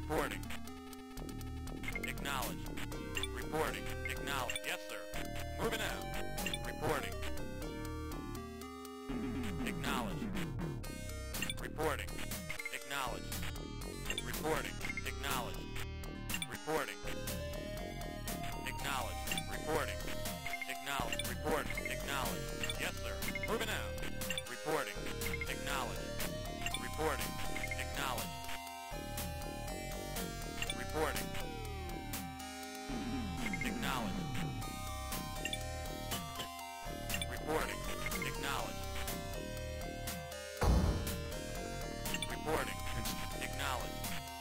Reporting. Acknowledge. Reporting. Acknowledge. Yes, sir. Moving out. Reporting. Acknowledge. Reporting. Acknowledge. Reporting. Acknowledge. Reporting. Acknowledge. Reporting. Acknowledge. Reporting. Acknowledge. Yes, sir. Moving out. Reporting. Acknowledge. Reporting. Acknowledge. Reporting. Acknowledge. Reporting. Acknowledge. Reporting. Acknowledge.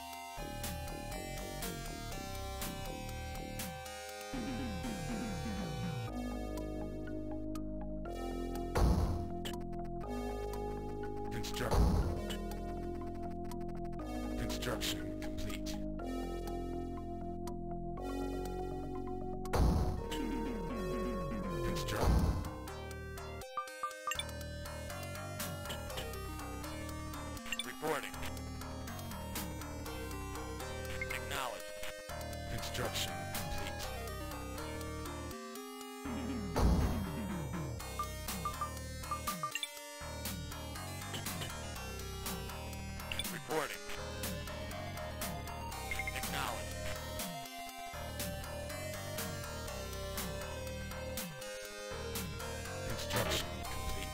Construction complete. Reporting. Acknowledge. Construction complete. Reporting. Acknowledge. Construction complete.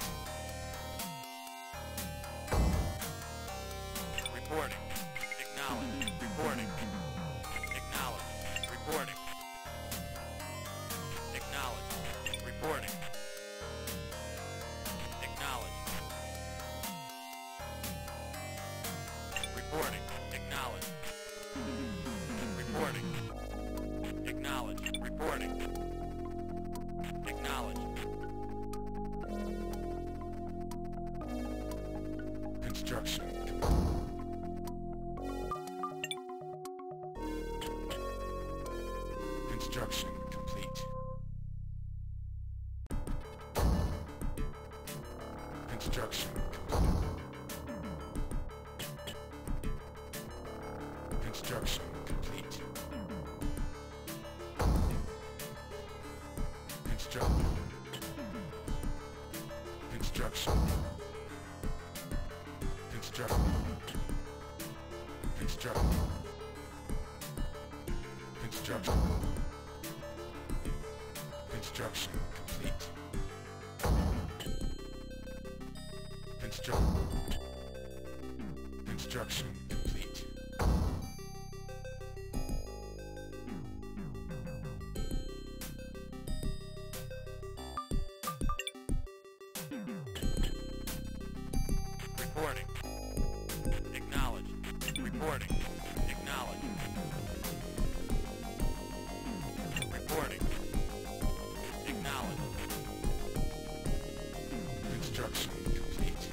Reporting. Acknowledge. Reporting. Acknowledge. Reporting. Acknowledge. Reporting. Acknowledge. Reporting. Acknowledge. Reporting. Acknowledge. Reporting. Acknowledge. Construction Construction complete. Construction complete. Construction complete. Construction. Construction. Construction. Construction. Construction complete. Construction. Construction complete. Reporting. Acknowledge. Reporting. Acknowledge. Reporting. Acknowledge. Construction complete.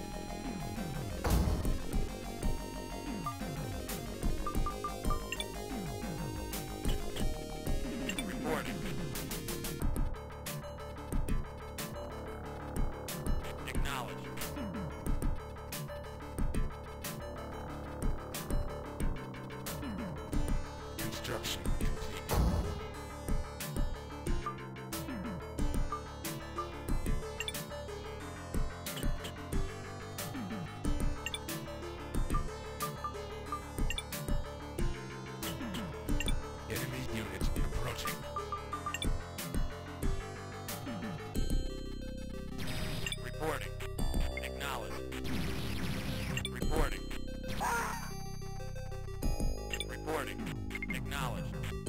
Reporting. Acknowledge. Construction complete. Enemy unit approaching. Reporting. Acknowledge. Reporting. Reporting. Acknowledge.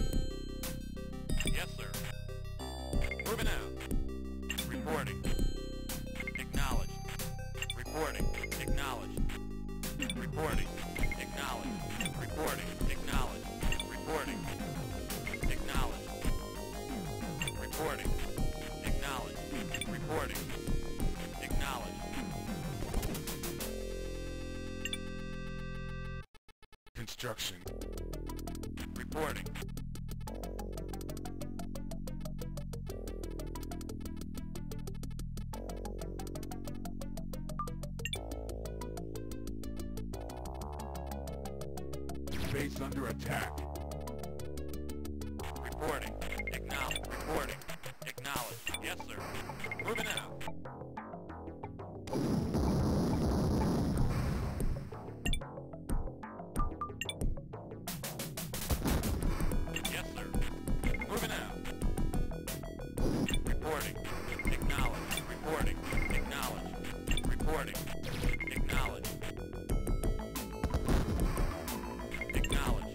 Yes, sir. Moving out. Reporting. Acknowledge. Reporting. Acknowledge. Reporting. Acknowledge. Reporting. Acknowledge. Reporting. Acknowledge. Reporting. Acknowledge. Reporting. Acknowledge. Construction. Reporting. Base under attack. Reporting. Acknowledge. Reporting. Acknowledge. Yes, sir. Moving out. Yes, sir. Moving out. Reporting. Acknowledge. Reporting. Acknowledge. Reporting. Acknowledge. Acknowledge.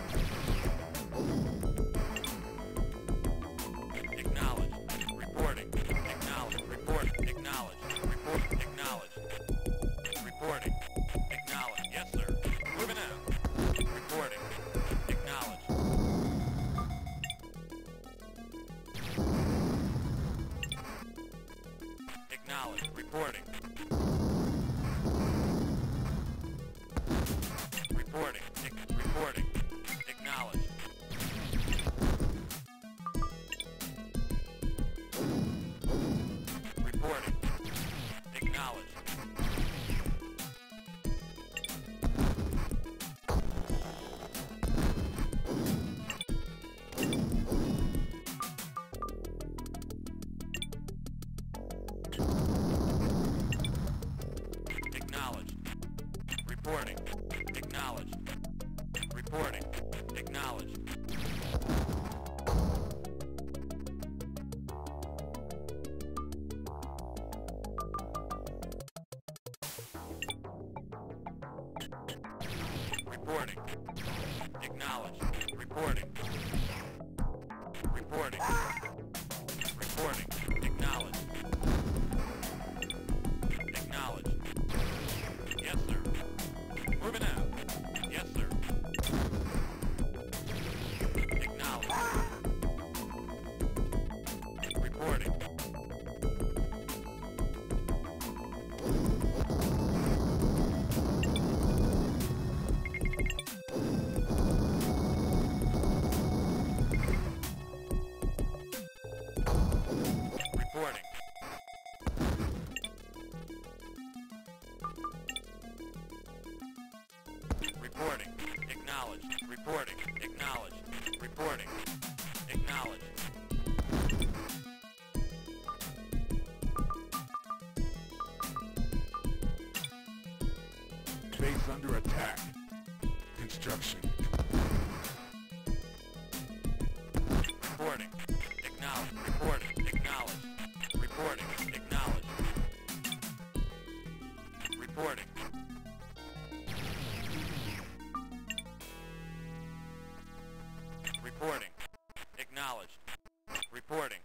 Acknowledge. Reporting. Acknowledge. Report. Acknowledge. Report. Acknowledge. Reporting. Acknowledge. Yes, sir. Moving out. Reporting. Acknowledge. Acknowledge. Reporting. Reporting. Reporting. Acknowledge. Reporting. Acknowledge. Acknowledge. Reporting. Acknowledge. Reporting. Acknowledge. Reporting. Acknowledge. Reporting. Reporting. Reporting. Acknowledge. Acknowledge. Yes, sir. Moving out. Yes, sir. Acknowledge. Reporting. Reporting. Reporting. Acknowledge. Reporting. Acknowledge. Reporting. Acknowledge. Base under attack. Construction. Reporting. Acknowledge. Reporting. Acknowledge. Reporting. Acknowledge. Reporting. Reporting. Acknowledged. Reporting.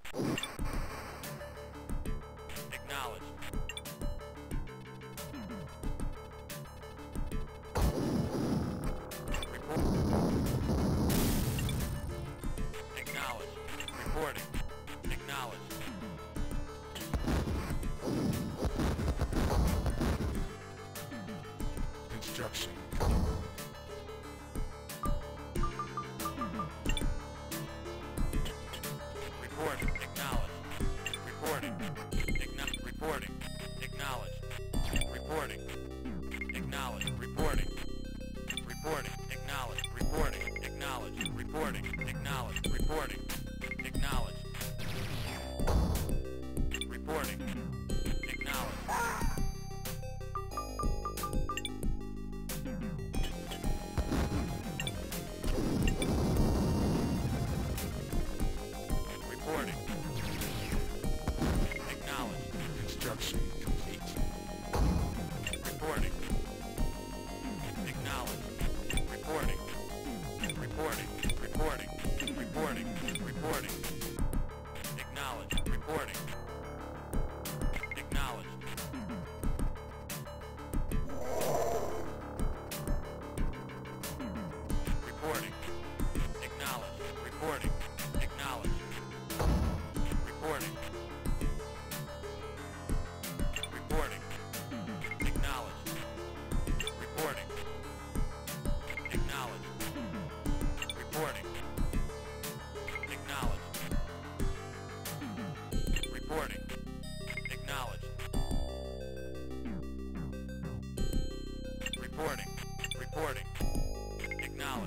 Acknowledged. Acknowledged. Reporting. Acknowledged. Construction. Reporting. Acknowledged. Reporting. Reporting. Acknowledged. Reporting. Acknowledged. Reporting. Reporting. Acknowledged. Reporting. Acknowledged. Reporting. Acknowledged. Reporting. Acknowledged. Reporting. Acknowledged. Reporting. Acknowledged. Construction complete. Reporting. Acknowledged. Reporting. Reporting. Reporting. Reporting. Reporting. Acknowledged. Reporting. Acknowledged. Reporting. Acknowledged. Reporting. Acknowledged. Reporting. Reporting. Acknowledged. Reporting. Acknowledged. Reporting. Acknowledged. Reporting. Acknowledged. Reporting. Reporting. Acknowledged.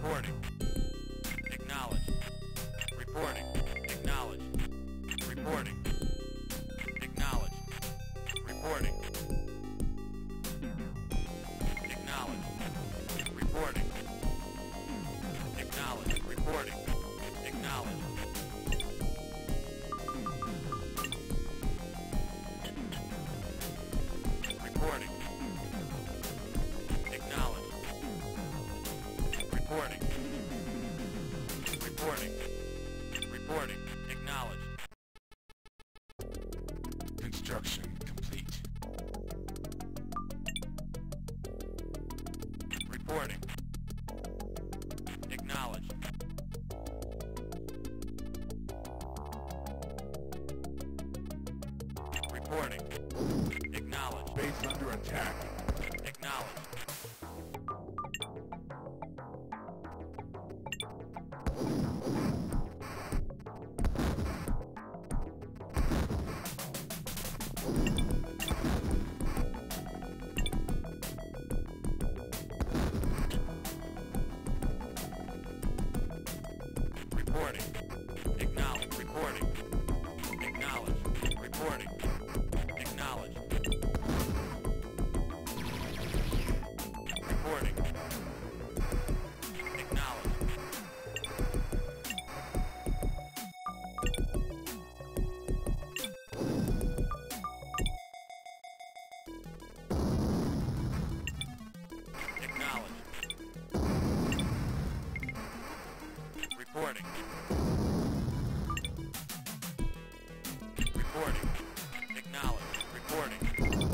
Reporting. Acknowledged. Reporting. Acknowledged. Reporting. Acknowledged. Reporting. Acknowledged. Reporting. Acknowledged. Reporting. Acknowledged. Reporting. Acknowledged. Reporting. Reporting. Reporting. Acknowledged. Construction complete. Reporting. Acknowledged. Reporting. Acknowledged. Base under attack. Acknowledged. Reporting. Acknowledged. Reporting. Acknowledged. Reporting. Acknowledged. Reporting. Acknowledged. Acknowledged. Reporting. Reporting. Acknowledged. Reporting.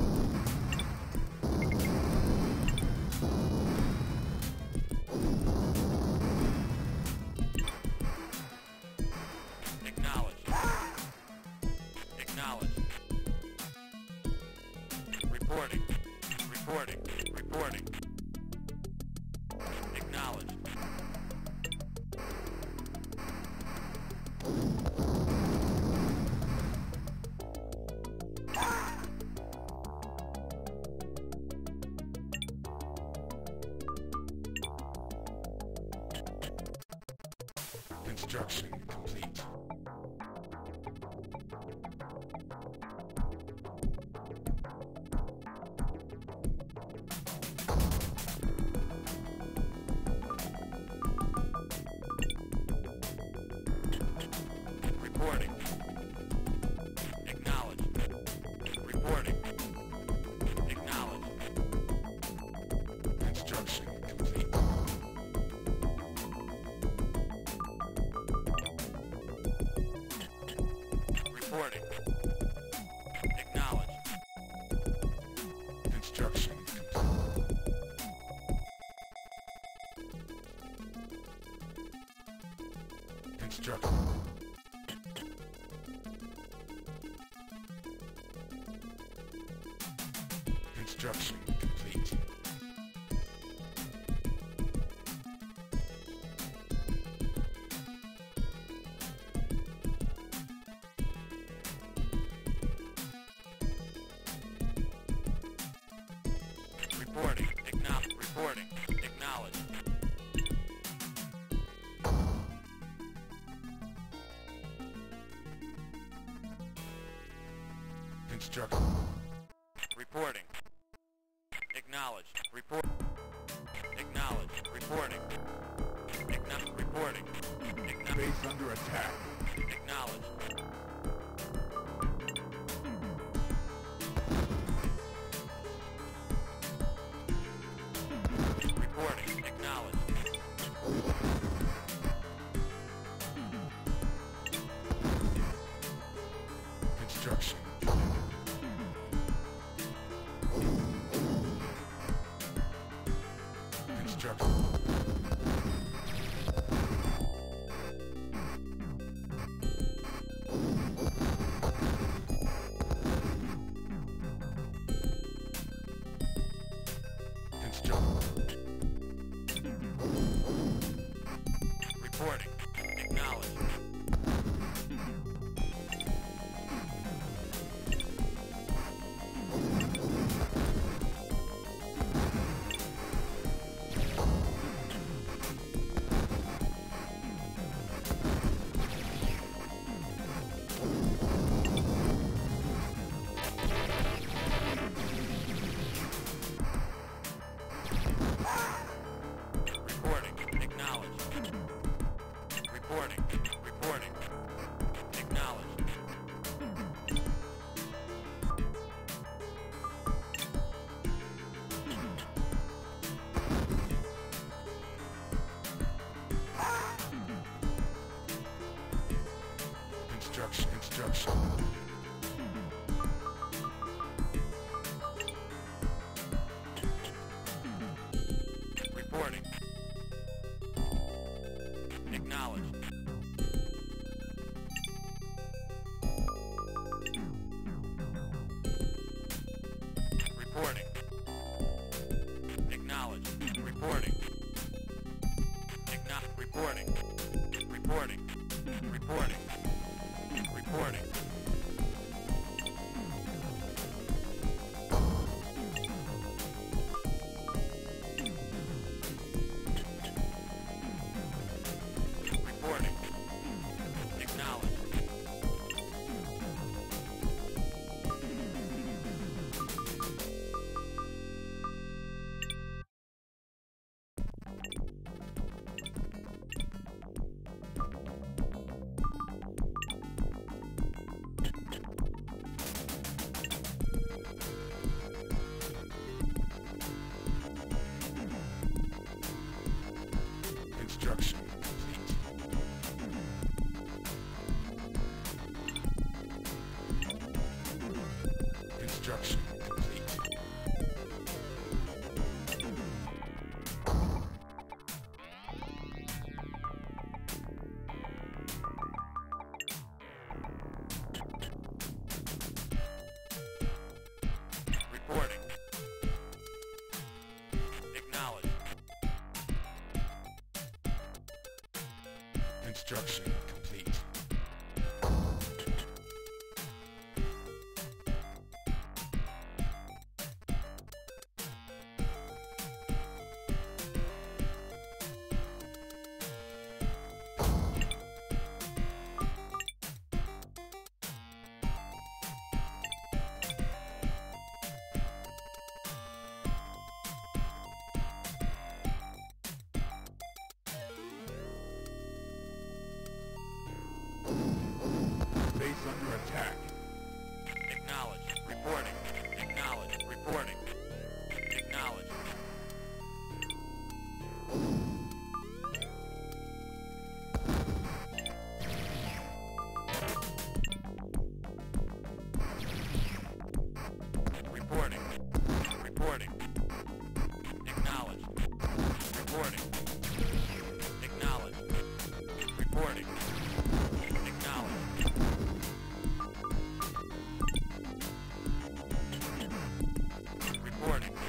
Acknowledged. Acknowledged. Reporting. Reporting. Reporting. Acknowledged. Construction complete. Reporting. Acknowledged. Reporting. Acknowledged. Construction complete. Reporting. Acknowledged. Construction complete. Construction. Construction complete. Reporting. Reporting. Acknowledged. Construction. Reporting. Acknowledged. Report. Acknowledged. Reporting. Reporting. Base under attack. Acknowledged. Reporting. Acknowledged. Construction. Construction. Reporting. Acknowledged. Reporting. Acknowledged. Reporting. Reporting. Reporting. Reporting. Reporting. Reporting. Acknowledged. Construction complete. Construction complete. Reporting. Acknowledged. Construction complete. Base under attack. Acknowledged. Reporting. Acknowledged. Reporting. Acknowledged. Reporting. Reporting. Acknowledged. Reporting. Acknowledged. Reporting. Acknowledged. Reporting.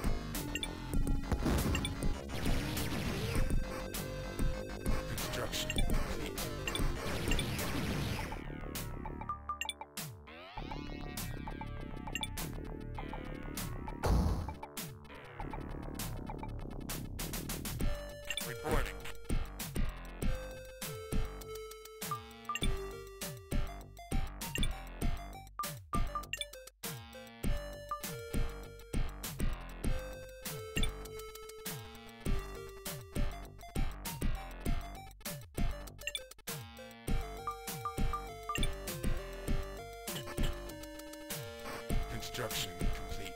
Construction complete. Reporting. Construction complete.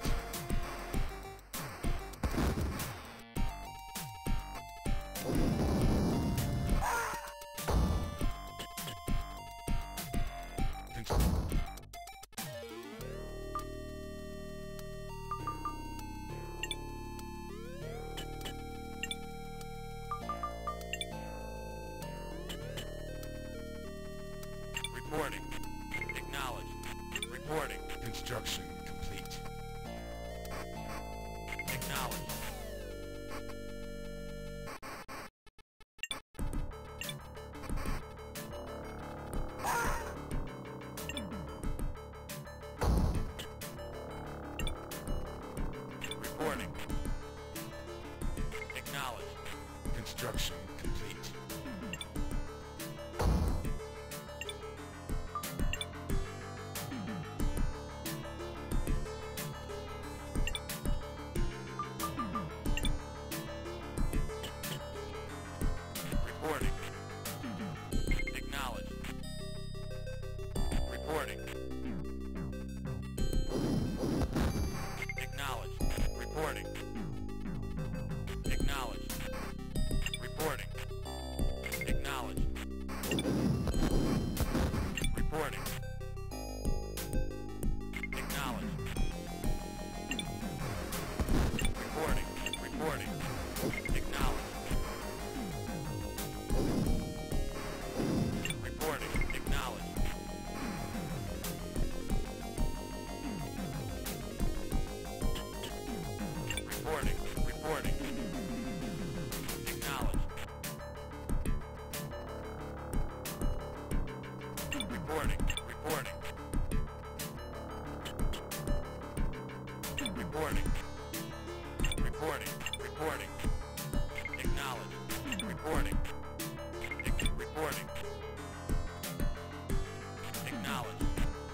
Reporting. Acknowledged. Reporting. Construction complete. Acknowledged. Reporting. Acknowledged. Construction complete. Reporting. Acknowledged. Reporting. Acknowledged. Reporting. Acknowledged. Reporting. Reporting. Reporting. Acknowledged. Reporting. Reporting. Acknowledged.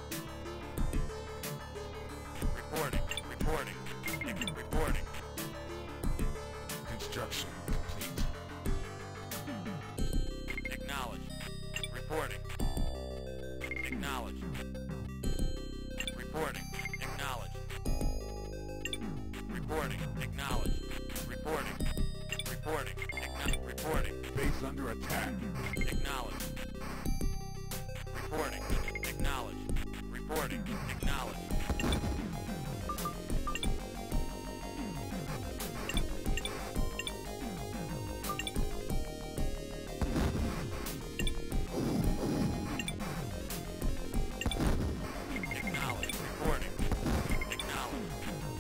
Reporting. Reporting. Reporting. Construction complete. Acknowledged. Reporting. Acknowledged. Reporting. Acknowledged. Reporting. Acknowledged. Reporting. Reporting. Reporting. Base under attack. Acknowledged. Reporting. Acknowledged. Reporting. Acknowledged. Acknowledged. Reporting. Acknowledged.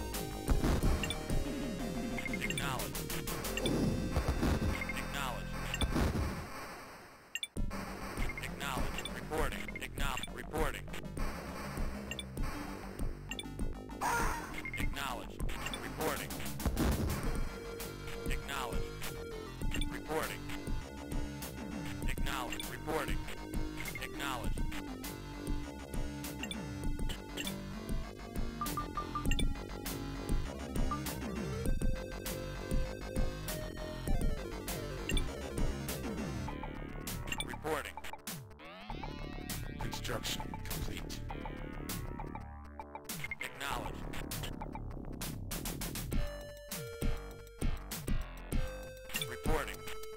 Acknowledged. Acknowledged. Acknowledged. Reporting. Reporting. Acknowledged. Reporting. Acknowledged. Reporting. Acknowledged. Reporting. Acknowledged. Reporting. Construction complete. Acknowledged. Reporting.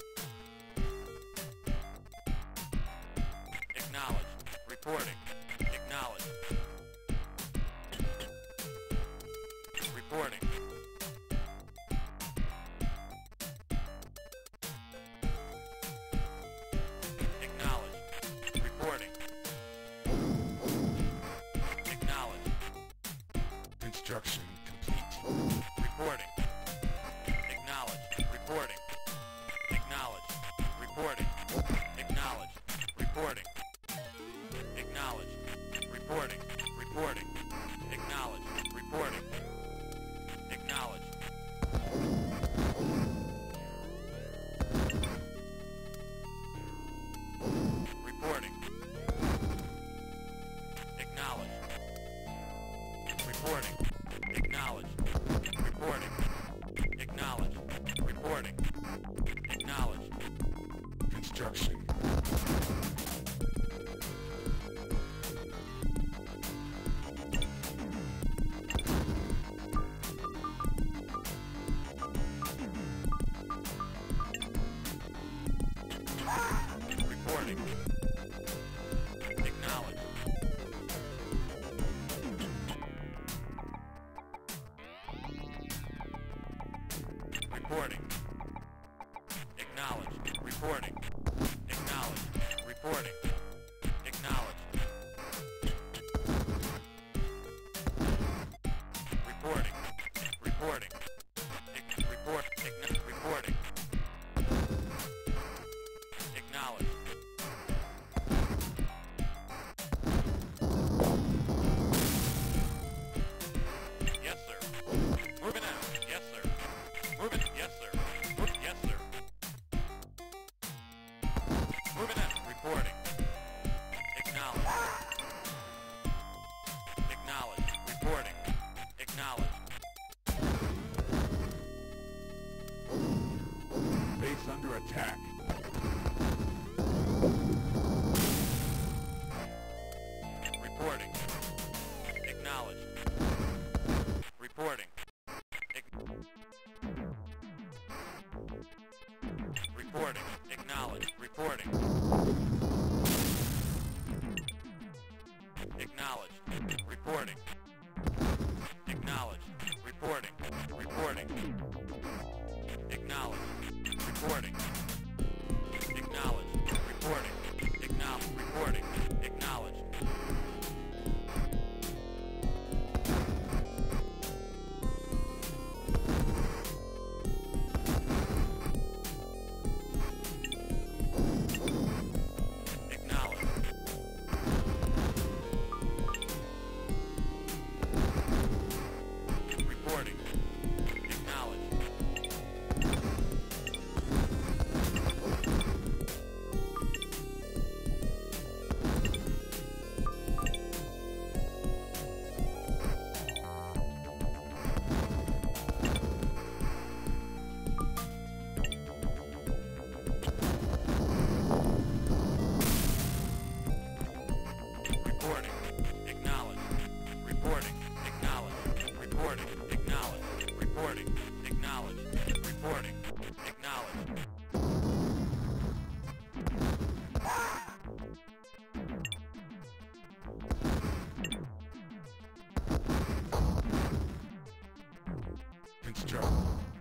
Acknowledged. Reporting. Acknowledged. Reporting. Acknowledged. Reporting. Acknowledged. Construction complete. Reporting. Acknowledged. Reporting. Acknowledged. Reporting. Acknowledged. Reporting. Acknowledged. Reporting. Reporting. Acknowledged. Reporting. Acknowledged. Reporting. Acknowledged. Reporting. Acknowledged. Reporting. Acknowledged. Reporting. Acknowledged. Construction. Reporting. Acknowledged. Reporting. Acknowledged. Reporting. Acknowledged. Reporting. Acknowledged. Reporting. Reporting. Reporting. Acknowledged. Yes, sir. Moving out. Yes, sir. Moving. Yes, sir. Yes, sir. Moving out. Reporting. Acknowledged. Acknowledged. Reporting. Acknowledged. Base under attack. Reporting. Acknowledged. Reporting. Reporting. Acknowledged. Reporting. Acknowledged. Reporting. Acknowledged. Reporting. Reporting. Acknowledged. Reporting. Acknowledged. Reporting. Acknowledged. Reporting. Acknowledged. Acknowledged. Reporting. Acknowledged. Reporting. Acknowledged. Reporting. Acknowledged. Construct.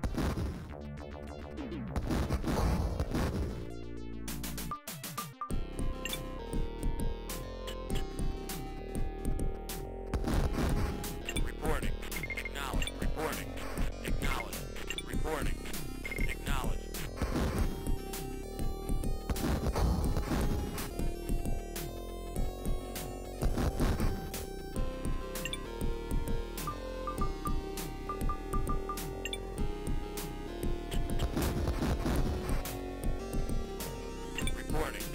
Reporting. Acknowledged. Reporting. Acknowledged. Reporting. Acknowledged. Reporting.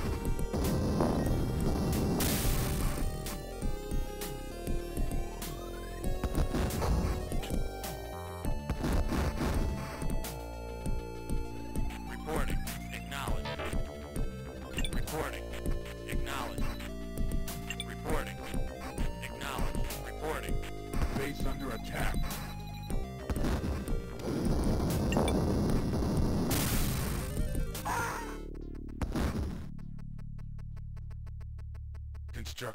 Reporting. Acknowledged. Reporting. Acknowledged. Reporting. Acknowledged. Reporting. Base under attack. Construct.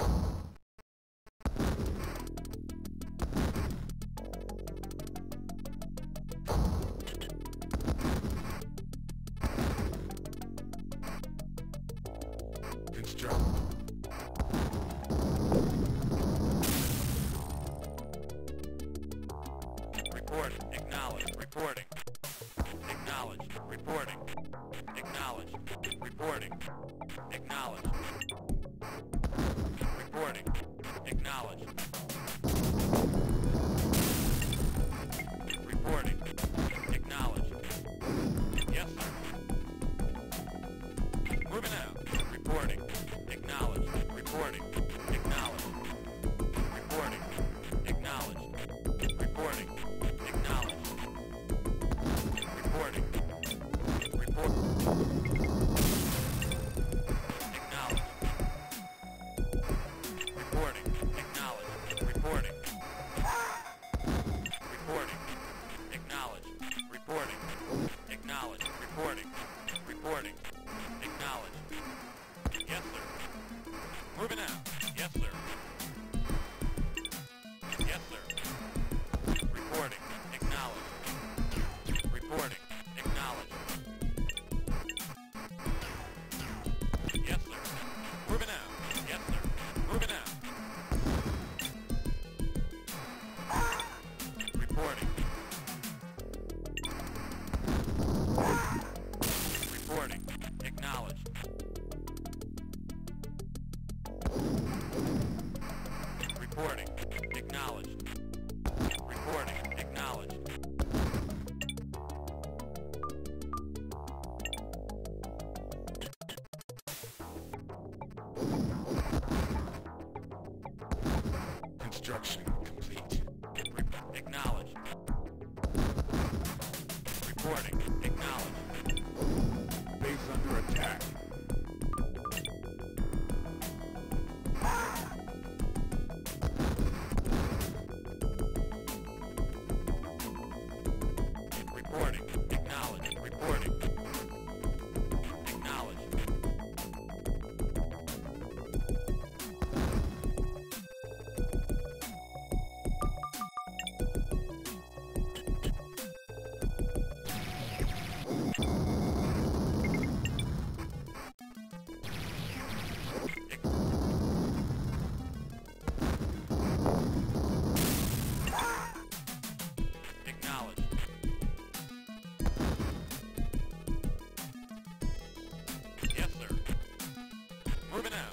Construct. Reporting. Acknowledged. Reporting. Acknowledged. Reporting. Acknowledged. Reporting. Acknowledged. Reporting. Acknowledged. Reporting. Acknowledged. Yes, sir. Moving out. Reporting. Acknowledged. Reporting. Acknowledged. Reporting. Acknowledged. Reporting. Acknowledged. Reporting. Report. Acknowledged. Reporting. Acknowledged. Reporting. Reporting. Acknowledged. Reporting. Acknowledged. Reporting. Reporting. Acknowledged. Yes, sir. Moving out. Yes, sir. Yes, sir. Reporting. Acknowledged. Reporting. Acknowledged. Yes, sir. Moving out. Yes, sir. Moving out. Reporting. Reporting. Acknowledged. Reporting. Acknowledged. Reporting. Acknowledged. Construction complete. Acknowledged. Reporting. Acknowledged. Base under attack. Reporting. Acknowledged. Reporting. Acknowledged. Acknowledged. Yes, sir. Moving out.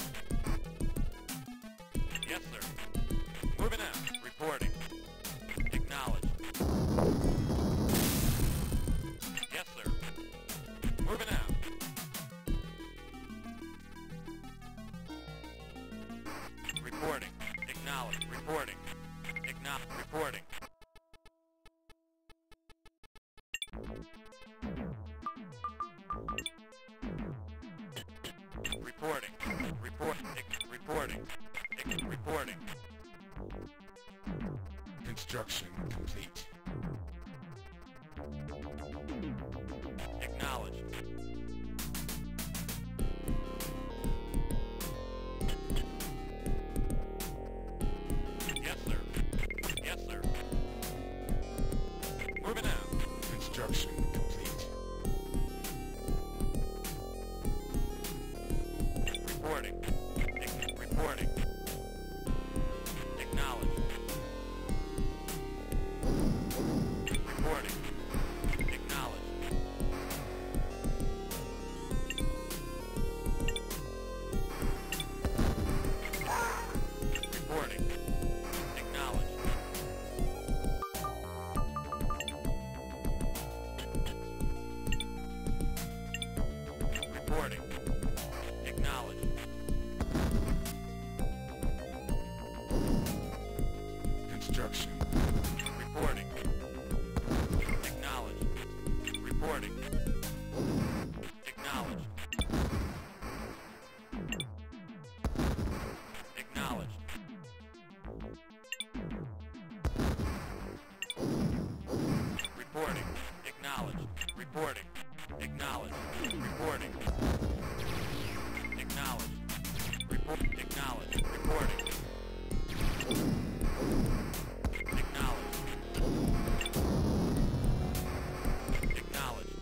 Yes, sir. Moving out. Reporting. Acknowledged. Yes, sir. Moving out. Reporting. Acknowledged. Reporting. Reporting. Reporting. Reporting. Reporting. Construction complete. Construction complete. Reporting. Reporting. Acknowledged. Reporting. Acknowledged. Reporting. Acknowledged. Reporting. Acknowledged. Construction. Reporting. Acknowledged. Reporting. Acknowledged. Acknowledged. Reporting. Acknowledged. Reporting. Acknowledged. Reporting. Acknowledged. Report. Acknowledged. Reporting. Acknowledged. Acknowledged.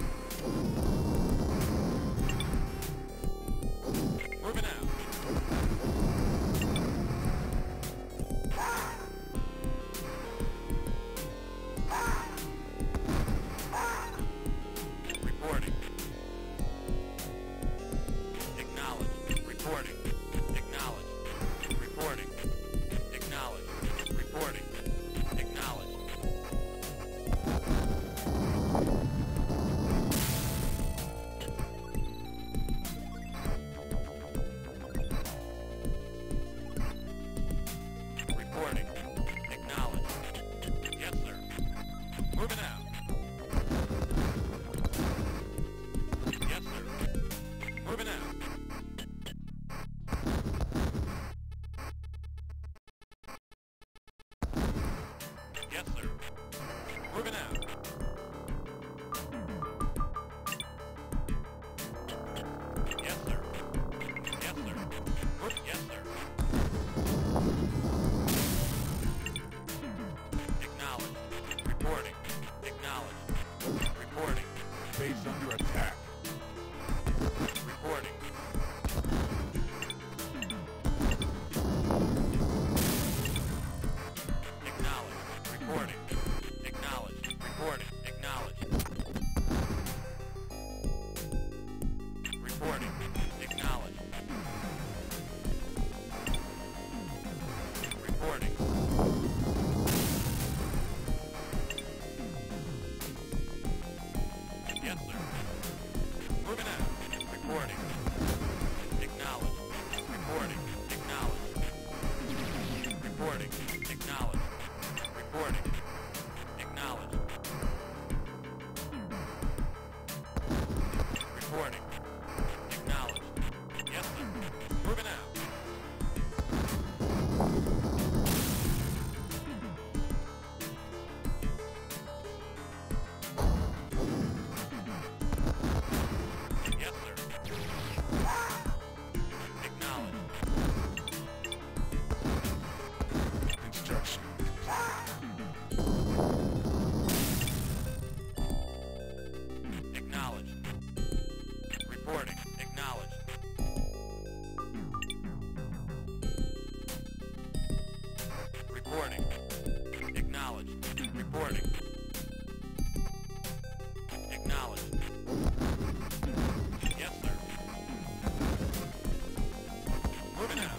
Moving out. Reporting. Acknowledged. Reporting. Acknowledged. Reporting. Acknowledged. Reporting. Acknowledged. Reporting. Acknowledged. Yes, sir. Moving out. Yes, sir. Moving out. Yes, sir. Moving out. Yes, sir. Yes, sir. Yes, sir. Acknowledged. Reporting. Acknowledged. Reporting. Base under attack. Reporting. Acknowledged. Reporting. Acknowledged. Reporting. Acknowledged. Reporting. Acknowledged. Reporting. Yes, sir. Moving out. Reporting. Acknowledged. Reporting. Acknowledged. Reporting. Acknowledged. Reporting. Acknowledged. Reporting. Acknowledged. Yes, sir. Moving out. Yes, sir. Acknowledged. Construction. Acknowledged. Reporting. Acknowledged. Reporting. Acknowledged. Reporting. Acknowledged. Yes, sir. Moving out.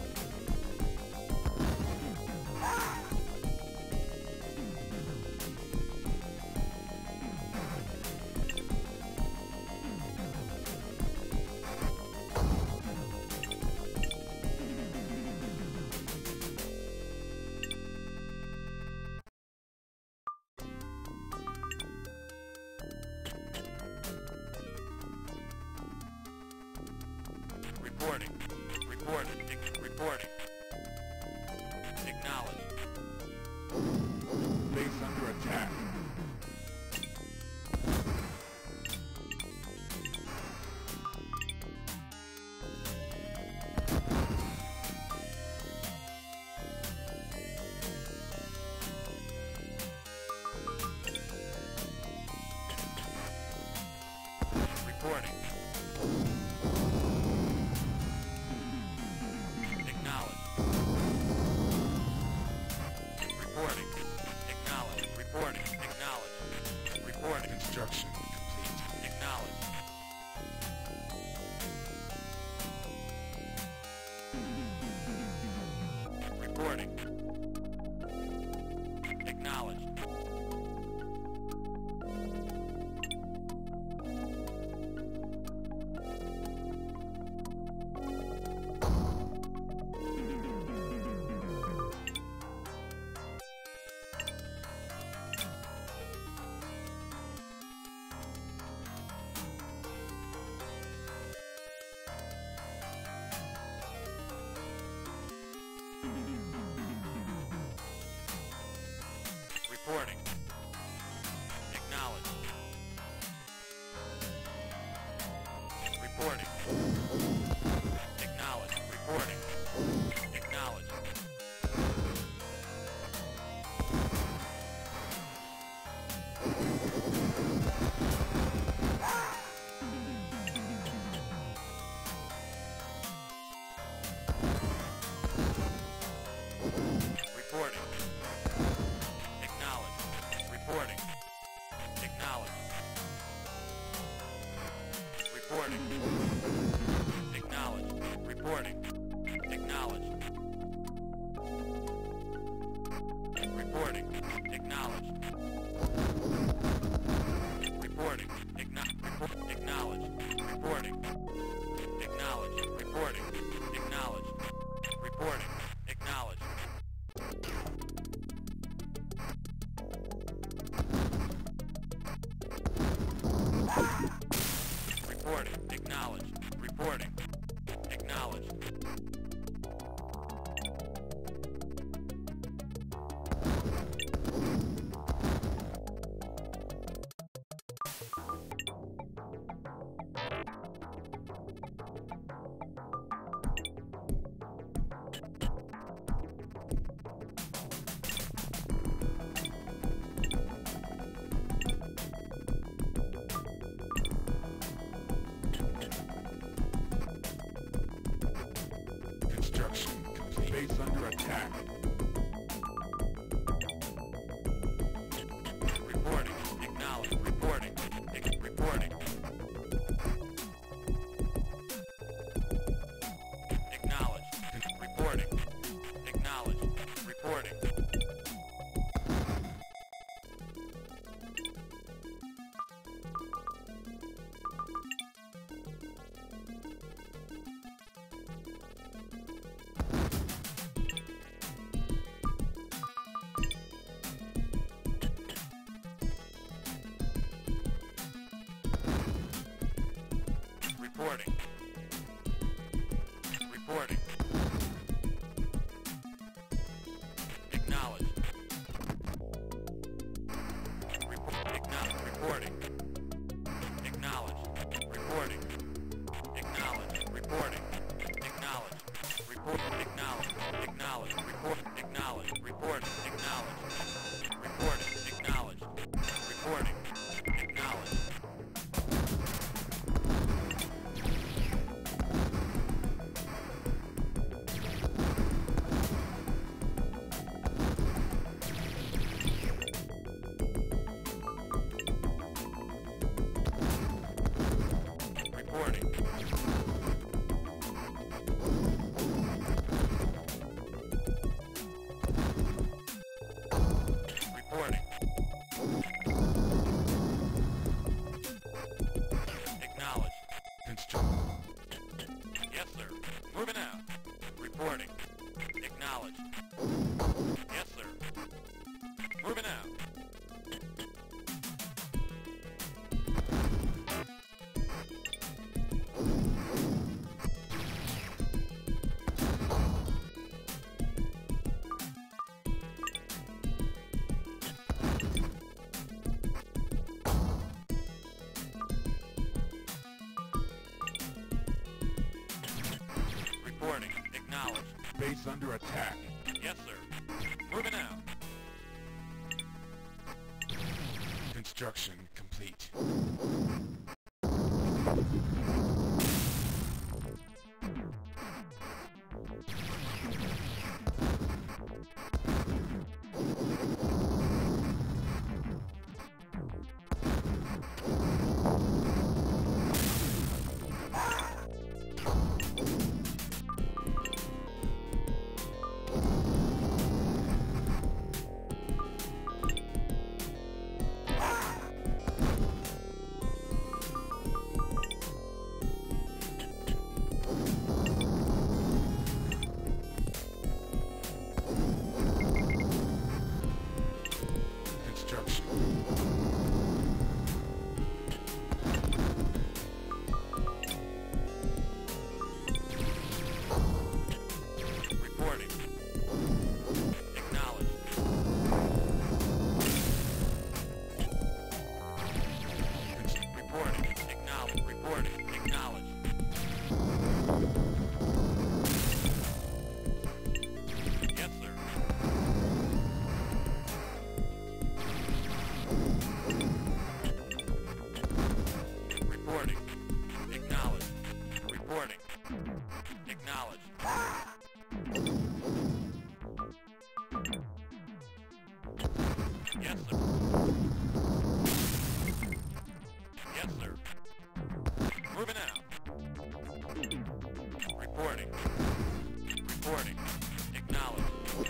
Reporting. Reporting. Reporting. Acknowledged. Base under attack. Reporting. Acknowledged. Reporting. Acknowledged. Reporting. Acknowledged. Reporting. Construction complete. Acknowledged. Reporting. Acknowledged. Reporting. Acknowledged. Reporting. Acknowledged. Reporting. Acknowledged. Reporting. Acknowledged. Reporting. Acknowledged. Reporting. Acknowledged. Reporting. Acknowledged. Reporting. Acknowledged. Reporting. Acknowledged. Reporting. Acknowledged. Reporting. Acknowledged. Reporting. Acknowledged. Reporting. Acknowledged. Reporting. Acknowledged. Construction complete. Base under attack. Reporting. Acknowledged. Reporting. Reporting. Acknowledged. Reporting. Acknowledged. Reporting. Reporting. Reporting. Acknowledged. Reporting. Acknowledged. Reporting. Acknowledged. Reporting. Acknowledged. Report. Acknowledged. Acknowledged. Report. Acknowledged. Reporting. Acknowledged. Reporting. Acknowledged. Reporting. Acknowledged. Reporting. Reporting. Acknowledged. Construction. Yes, sir. Moving out. Reporting. Acknowledged. Yes, sir. Moving out. Reporting. Acknowledged. Base under attack. Yes, sir. Moving out. Construction complete. Construction. Reporting. Acknowledged. Reporting. Acknowledged. Reporting. Acknowledged. Yes, sir. Reporting. Acknowledged. Reporting. Acknowledged. Yes, sir. Yes, sir. Moving out. Reporting. Reporting. Acknowledged.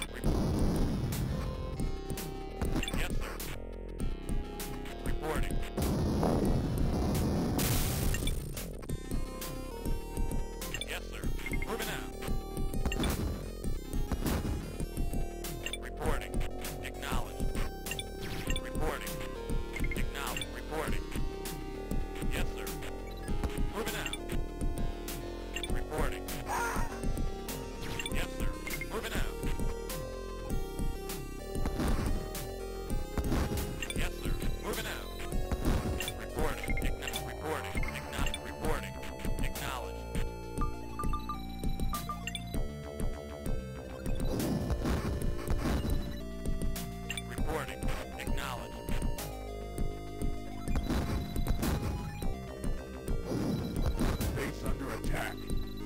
Yes, sir. Reporting. Yes, sir. Moving out. Reporting. Acknowledged. Reporting. Acknowledged. Reporting. Yes, sir. Moving out. Reporting. Yes, sir. Moving out. Yes, sir. Moving out. Reporting. Reporting. Reporting. Acknowledged. Reporting. Acknowledged. Base under attack.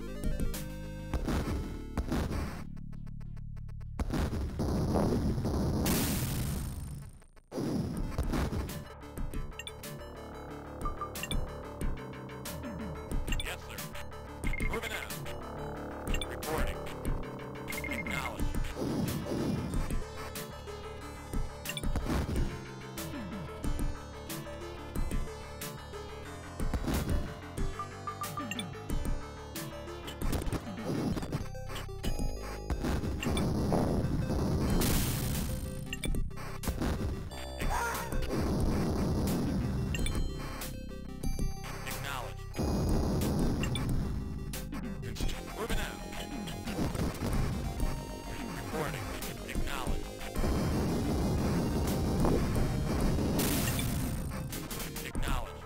Yes, sir. Moving out. Reporting. Acknowledged. Acknowledged. Moving out. Reporting. Acknowledged. Acknowledged.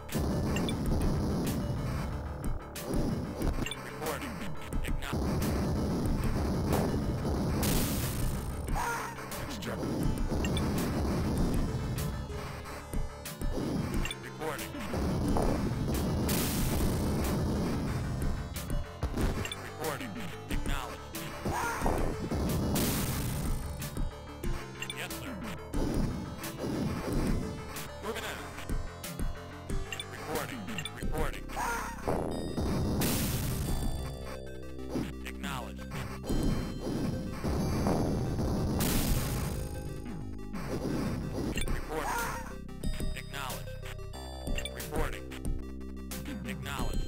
Reporting. Acknowledged. Construction. Reporting. Reporting. Acknowledged. Yes, sir. Moving out. Reporting. Reporting. Acknowledged. Reporting. Acknowledged. Reporting. Acknowledged.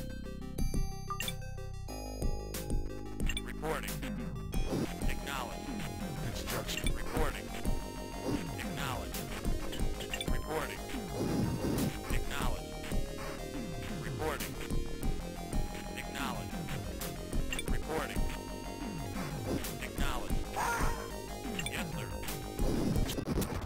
Reporting. Acknowledged. Construction. Reporting. Acknowledged. Reporting. Acknowledged. Reporting. Acknowledged. Reporting. Acknowledged. Yes, sir.